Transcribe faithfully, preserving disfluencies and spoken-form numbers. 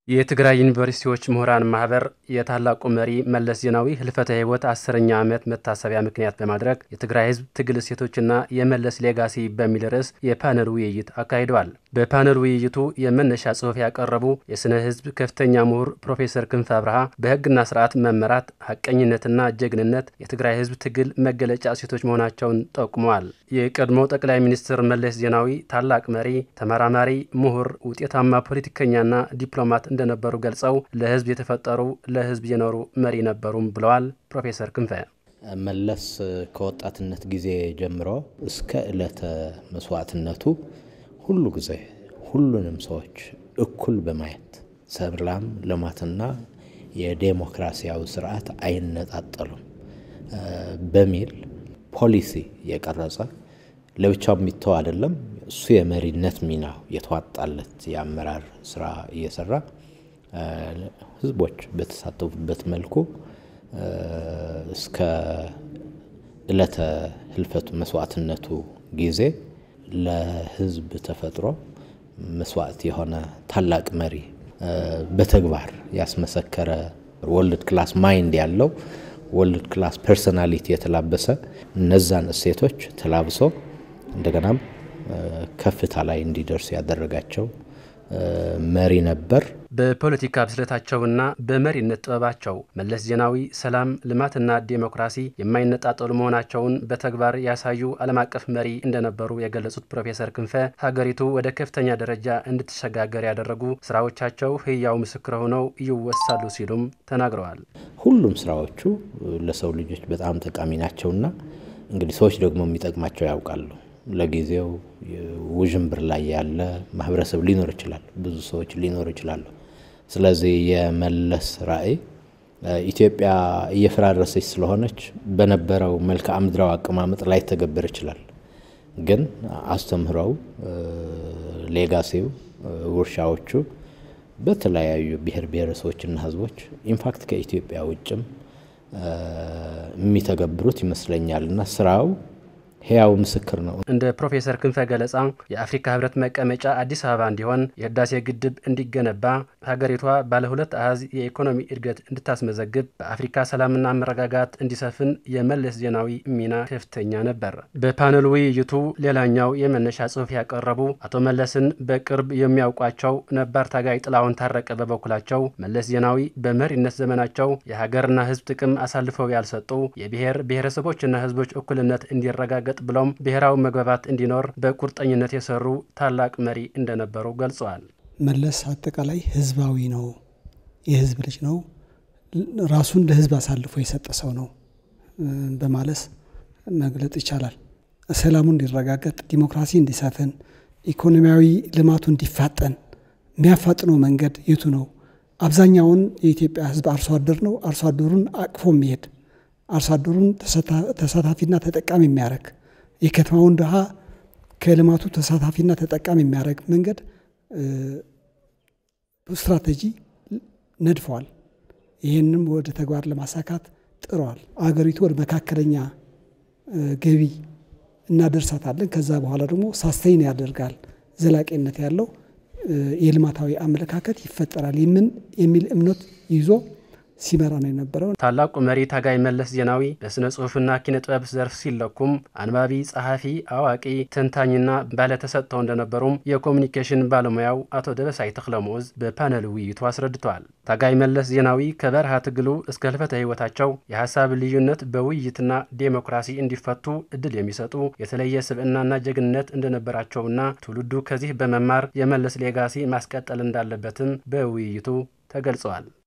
የትግራይ ዩኒቨርሲቲዎች ምሁራን ማህበር የታላቁ መሪ መለስ ዜናዊ ህልፈተ ህይወት አስረኛ ዓመት መታሰቢያ ምክንያት በማድረግ የትግራይ ህዝብ ትግል እሴቶችና የመለስ ሌጋሲ በሚል ርዕስ የፓነል ውይይት አካሂደዋል። በፓነል ውይይቱ የመነሻ ጽሑፍ ያቀረቡ የስነ ህዝብ ከፍተኛ ምሁር ፕሮፌሰር ክንፈ አብርሃ በህግና ስርዓት መመራት ሐቀኝነትና ጀግንነት የትግራይ ህዝብ ትግል መገለጫ እሴቶች መሆናቸውን ጠቁመዋል። የቀድሞ ጠቅላይ ሚኒስትር መለስ ዜናዊ ታላቅ መሪ፣ ተመራማሪ፣ ምሁር፣ ውጤታማ ፖለቲከኛና ዲፕሎማት እንደነበሩ ገልጸው ለህዝብ የተፈጠሩ ለህዝብ የኖሩ መሪ ነበሩም ብለዋል። ፕሮፌሰር ክንፈ መለስ ከወጣትነት ጊዜ ጀምሮ እስከ ዕለተ መስዋዕትነቱ ሁሉ ጊዜ ሁሉንም ሰዎች እኩል በማየት ሰላም ልማትና የዲሞክራሲያዊ ስርዓት አይነጣጠሉም በሚል ፖሊሲ የቀረጸ ለብቻው የሚተው አይደለም። እሱ የመሪነት ሚና የተዋጣለት የአመራር ስራ እየሰራ ህዝቦች በተሳተፉበት መልኩ እስከ ዕለተ ህልፈቱ መስዋዕትነቱ ጊዜ ለህዝብ ተፈጥሮ መስዋዕት የሆነ ታላቅ መሪ በተግባር ያስመሰከረ ወርልድ ክላስ ማይንድ ያለው ወርልድ ክላስ ፐርሰናሊቲ የተላበሰ እነዛን እሴቶች ተላብሶ እንደገናም ከፍታ ላይ እንዲደርስ ያደረጋቸው መሪ ነበር። በፖለቲካ ብስለታቸውና በመሪነት ጥበባቸው መለስ ዜናዊ ሰላም፣ ልማትና ዲሞክራሲ የማይነጣጠሉ መሆናቸውን በተግባር ያሳዩ ዓለም አቀፍ መሪ እንደነበሩ የገለጹት ፕሮፌሰር ክንፈ ሀገሪቱ ወደ ከፍተኛ ደረጃ እንድትሸጋገር ያደረጉ ስራዎቻቸው ህያው ምስክር ሆነው ይወሳሉ ሲሉም ተናግረዋል። ሁሉም ስራዎቹ ለሰው ልጆች በጣም ጠቃሚ ናቸውና እንግዲህ ሰዎች ደግሞ የሚጠቅማቸው ያውቃሉ። ለጊዜው ውዥንብር ላይ ያለ ማህበረሰብ ሊኖር ይችላል፣ ብዙ ሰዎች ሊኖር ይችላሉ። ስለዚህ የመለስ ራዕይ ኢትዮጵያ እየፈራረሰች ስለሆነች በነበረው መልክዓ ምድራዊ አቀማመጥ ላይ ተገበር ይችላል። ግን አስተምህሮው ሌጋሲው ውርሻዎቹ በተለያዩ ብሔር ብሔረሰቦችና ህዝቦች ኢንፋክት ከኢትዮጵያ ውጭም የሚተገብሩት ይመስለኛልና ስራው ህያው ምስክር ነው። እንደ ፕሮፌሰር ክንፈ ገለጻ የአፍሪካ ህብረት መቀመጫ አዲስ አበባ እንዲሆን የህዳሴ ግድብ እንዲገነባ ሀገሪቷ ባለ ሁለት አሃዝ የኢኮኖሚ እድገት እንድታስመዘግብ በአፍሪካ ሰላምና መረጋጋት እንዲሰፍን የመለስ ዜናዊ ሚና ከፍተኛ ነበር። በፓነል ውይይቱ ሌላኛው የመነሻ ጽሑፍ ያቀረቡ አቶ መለስን በቅርብ የሚያውቋቸው ነባር ታጋይ ጥላሁን ታረቀ በበኩላቸው መለስ ዜናዊ በመሪነት ዘመናቸው የሀገርና ህዝብ ጥቅም አሳልፈው ያልሰጡ የብሔር ብሔረሰቦችና ህዝቦች እኩልነት እንዲረጋገጥ ብሎም ብሔራዊ መግባባት እንዲኖር በቁርጠኝነት የሰሩ ታላቅ መሪ እንደነበሩ ገልጸዋል። መለስ አጠቃላይ ህዝባዊ ነው፣ የህዝብ ልጅ ነው፣ ራሱን ለህዝብ አሳልፎ የሰጠ ሰው ነው በማለት መግለጽ ይቻላል። ሰላሙ እንዲረጋገጥ፣ ዲሞክራሲ እንዲሰፍን፣ ኢኮኖሚያዊ ልማቱ እንዲፋጠን የሚያፋጥነው መንገድ የቱ ነው? አብዛኛውን የኢትዮጵያ ህዝብ አርሶ አደር ነው። አርሶ አደሩን አቅፎ የሚሄድ አርሶ አደሩን ተሳታፊና ተጠቃሚ የሚያደርግ የከተማውን ድሃ ከልማቱ ተሳታፊና ተጠቃሚ የሚያደርግ መንገድ ስትራቴጂ ነድፈዋል። ይህንንም ወደ ተግባር ለማሳካት ጥረዋል። አገሪቱ ወደ መካከለኛ ገቢ እናደርሳታለን፣ ከዛ በኋላ ደግሞ ሳስቴይን ያደርጋል፣ ዘላቂነት ያለው የልማታዊ አመለካከት ይፈጠራል የሚል እምነት ይዞ ሲመራ ነው የነበረው። ታላቁ መሪ ታጋይ መለስ ዜናዊ በስነ ጽሑፍና ኪነ ጥበብ ዘርፍ ሲለኩም አንባቢ፣ ጸሐፊ፣ አዋቂ፣ ተንታኝና ባለተሰጥተው እንደነበሩም የኮሙኒኬሽን ባለሙያው አቶ ደበሳይ ተክለሙዝ በፓነል ውይይቱ አስረድተዋል። ታጋይ መለስ ዜናዊ ከበረሃ ትግሉ እስከ ህልፈተ ህይወታቸው የሐሳብ ልዩነት በውይይትና ዲሞክራሲ እንዲፈቱ እድል የሚሰጡ የተለየ ስብዕናና ጀግንነት እንደነበራቸውና ትውልዱ ከዚህ በመማር የመለስ ሌጋሲ ማስቀጠል እንዳለበትም በውይይቱ ተገልጸዋል።